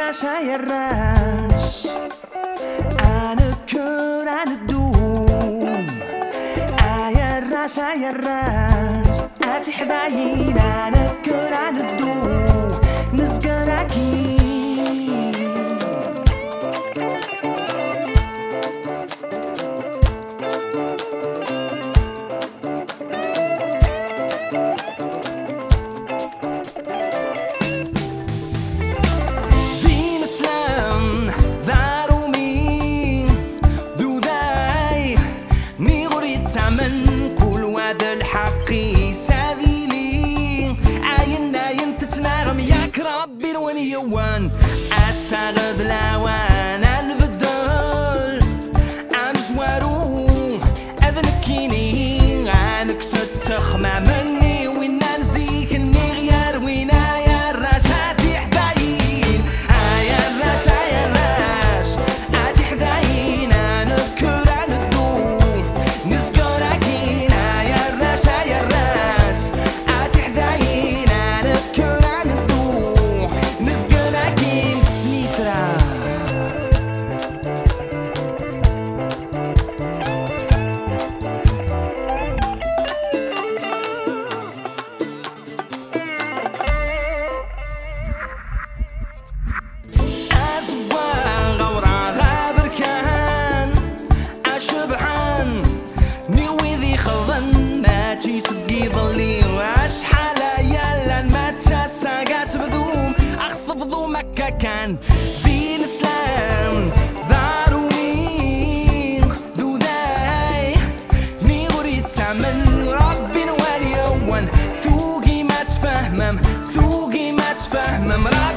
يا الراش أنا كون أنا الدوم يا الراش يا الراش أتحداين أنا كون أنا الدوم نسقراكي من كل واد الحقي ساذيلي عين تتناغم ياك ربي الونيوان أساغد لاوان البدل أمزوارو أذنكيني عنك ستخمع مني وين نزيك اني غير وين يا الراشات يحداين يا الراش يا الراش أتحداين أنا كل عن الدوم سقي ظلي واشحال يلا ما تساقات بذوم اخطف ذومك كان دين اسلام ضاروين ذو ذاي نيوري تعمل ربي نوالي يوان ثوقي ما تفهمم